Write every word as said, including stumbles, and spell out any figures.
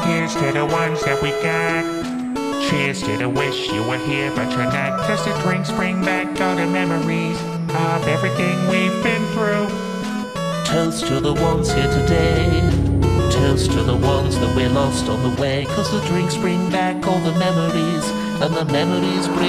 Here's to the ones that we got. Cheers to the wish you were here but you're not. Cause the drinks bring back all the memories of everything we've been through. Toast to the ones here today. Toast to the ones that we lost on the way. Cause the drinks bring back all the memories, and the memories bring